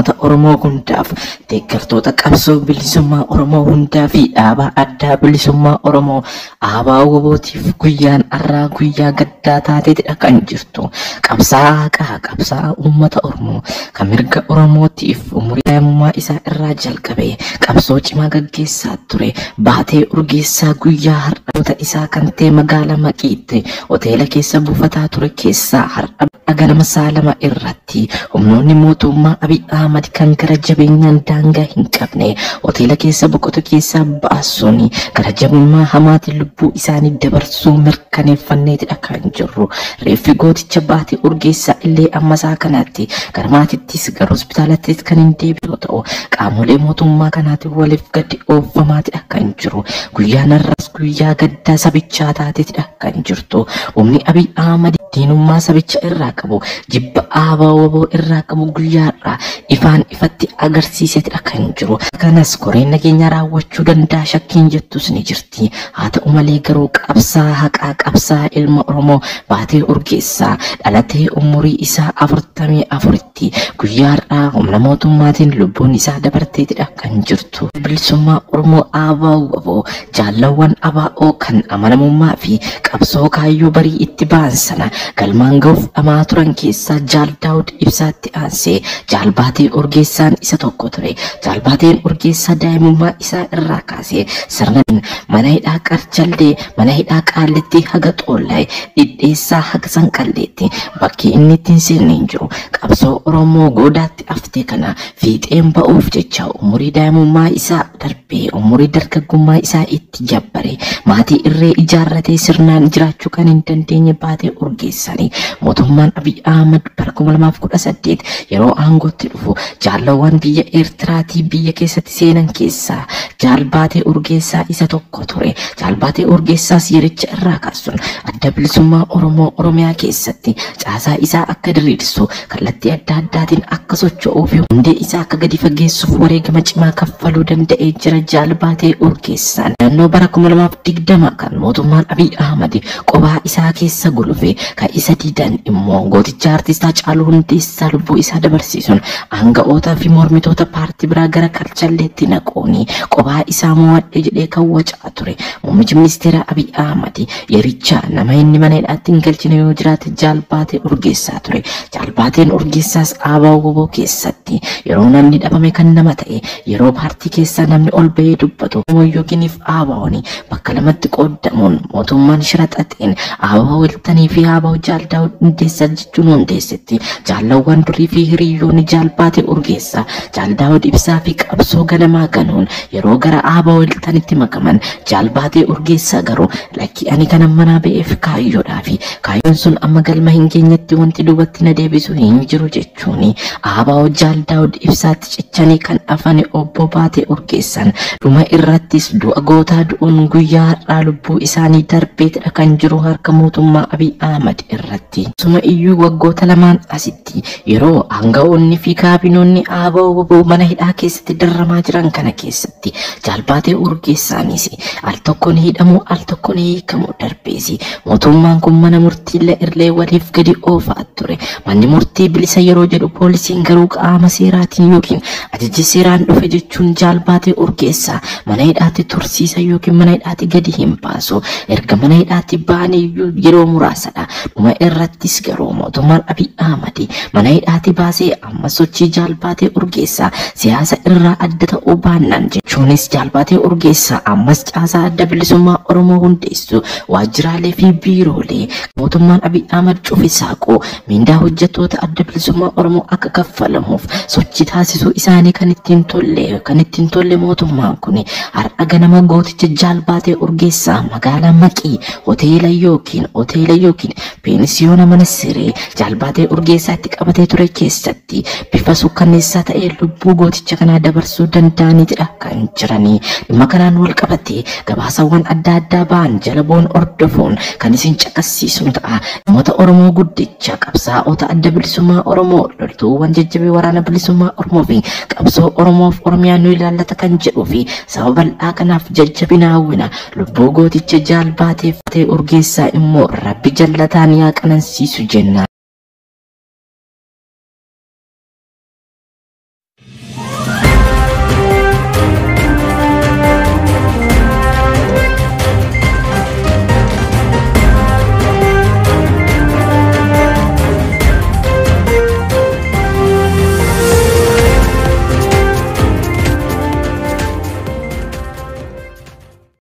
uummata Oromoo hundaaf deeggartoota qabsoo bilisummaa Oromoo hundaa fi dhaabaa addaa bilisummaa Oromoo ABO WBOtiif guyyaan har'aa guyyaa gaddaa taateetidha kan jirtu. Qabsaa uummata Oromoo kan mirga Oromootiif umurii daa'imummaa isaa irraa jalqabee qabsoo cimaa gaggeessaa ture. Baatee Urgeessaa guyyaa har'oota isaa kan ta'e magaalaa Maqiitti hoteela keessa buufataa ture keessaa har'a ganama saalama irratti humnoonni mootummaa Abiy Ahmad kan gara jabeenyaan daangaa hin qabne hoteela keessa boqotu keessaa baasuun gara jabummaa hamaatiin lubbuu isaanii dabarsuu mirkaneeffanneetidha kan jirru. Reeffi gooticha Baatee Urgeessaa illee ammasaa kanatti gara maatittis gara hospitaalattis kan hin deebi'u ta'u qaamolee mootummaa kanaatiin waliif gadi oofamaatidha kan jiru. Guyyaan har'aas guyyaa gaddaa sabichaa taateetidha kan jirtu. Humni Abiy Ahmad diinummaa sabicha irraa qabu jibba ABO WBO irraa qabu guyyaarraa ifaan ifatti agarsiisetidha kan jiru. Kanas koreen nageenya raawwachuu danda'a shakkiin jettus ni jirti. Haa ta'u malee garuu qabsaa ilma Oromoo Baatee Urgeessaa dhalatee umurii isaa 44tti guyyaarraa humna mootummaatiin lubbuun isaa dabarteetidha kan jirtu. Bilisummaa Oromoo ABO WBO jaalawwan ABO kan amanamummaa fi qabsoo kaayyoo barii itti ba'an sana galmaan ga'uuf dhamaa turan keessaa Jaal Daawud Ibsaatti aansee Jaal Baatee Urgeessaan isa tokko ture. Jaal Baateen Urgeessaa daa'imummaa isaa irraa kaasee sirna mana hidhaa Qarcallee, mana hidhaa Qaallitti haga Xoollaa, Dhidheessaa haga Sanqalleetti bakki inni ittiin seenne hin jiru. Qabsoo Oromoo goodaatti aftee kana fiixeen ba'uuf jecha umurii daa'imummaa isaa darbee umurii dargaggummaa isaa itti jabbare maatii irree ijaarratee sirnaan jiraachuu kan hin dandeenye Baatee Urgeessanii mootummaan Abiy Ahmad bara 2018 yeroo aangootti dhufu jaalawwan biyya Eertiraatii biyya keessatti seenan keessaa Jaal Baatee Urgeessaa isa tokko ture. Jaal Baatee Urgeessaas yericha irraa kaasuun adda bilisummaa Oromoo Oromiyaa keessatti caasaa isaa akka diriirsu kallattii adda addaatiin akka socho'uu fi hundee isaa akka gadi fageessuuf wareegama cimaa kaffaluu danda'ee jira. Jaal Baatee Urgeessaan naannoo bara 2020 kan mootummaan Abiy Ahmad qophaa isaa keessa gulufe kan isa didan immoo gooticha artistaa Haacaaluu Hundeessaa lubbuu isaa dabarsiisuun aanga'ootaa fi mormitoota paartii biraa gara Qarcalleetti naquuni qophaa isaa mo'adhe jedhee kan wacaa ture. Muummichi ministeera Abiy Ahmad yericha nama inni mana hidhaatti hin galchine yoo jiraate Jaal Baatee Urgeessaa ture. Jaal Baateen Urgeessaas ABO WBO keessatti yeroo namni dhabame kan nama ta'e yeroo paartii keessaa namni ol bahee dubbatu yookiinif ABO'n bakka lamatti qoodamuun mootummaan shira xaxeen ABO wiltanii fi ABO Jaal Daawud Hundeessaa jechuun hundeessetti jaalawwan durii fi hiriyoonni Jaal Baatee Urgeessaa Jaal Daawud Ibsaa fi qabsoo ganamaa ganuun yeroo gara ABO wiltanitti makaman Jaal Baatee Urgeessaa garuu lakki ani kana manaa ba'eef kaayyoodhaa fi kaayyoon sun amma galma hin geenyetti wanti duubatti na deebisu hin jiru jechuuni ABO Jaal Daawud Ibsaatti cichanii kan afane obbo Baatee Urgeessaan dhuma irrattis du'a gootaa du'uun guyyaa har'aa lubbuu isaanii darbeetidha kan jiru harka mootummaa Abiy Ahmad irratti. Suma iyyuu waggoota lamaan asitti yeroo aanga'oonni fi kaabinoonni ABO WBO mana hidhaa keessatti darramaa jiran kana keessatti Jaal Baatee Urgeessaanis al tokko ni hidhamu al tokko ni hiikamu darbeesi. Mootummaan kun mana murtii irlee waliif gadi oofaa ture. Manni murtii bilisa yeroo jedhu poolisiin garuu qaama seeraatiin yookiin ajajji seeraan dhufe jechuun Jaal Baatee Urgeessaa mana hidhaatti tursiisa yookiin mana hidhaatti gadi hin baasu. Erga mana hidhaatti ba'anii yeroo muraasadha. Dhuma irrattis garuu mootummaan Abiy Ahmad mana hidhaatti baasee amma sochii Jaal Baatee Urgeessaa siyaasa irraa adda ta'uu baannaan jechuunis Jaal Baatee Urgeessaa ammas caasaa adda bilisummaa Oromoo hundeessu waajjiraalee fi biiroolee mootummaan Abiy Ahmad cufi saaquu mindaa hojjettoota adda bilisummaa Oromoo akka kaffalamuuf sochii taasisuu isaanii kan ittiin tolle mootummaan kun har'a ganama gooticha Jaal Baatee Urgeessaa magaalaa Maqii hoteela yookiin peensiyoona mana siree Jaal Baatee Urgeessaatti qabatee ture keessatti bifa sukkanneessaa ta'ee lubbuu gooticha kanaa dabarsuu danda'anidha kan jiranii. Dhimma kanaan wal qabatee gabaasawwan adda addaa ba'an jala bu'uun hordofuun kan isin caqasiisu ta'a. Namoota Oromoo guddicha qabsaa'ota adda bilisummaa Oromoo loltuuwwan jajjabee waraana bilisummaa Oromoo fi qabsoo Oromoof Oromiyaa nu ilaallata kan jedhuu fi sababa bal'aa kanaaf jajjabina hawwina lubbuu gooticha Jaal Baatee Urgeessaa immoo Rabbi jallataan yaa qanansiisu jenna.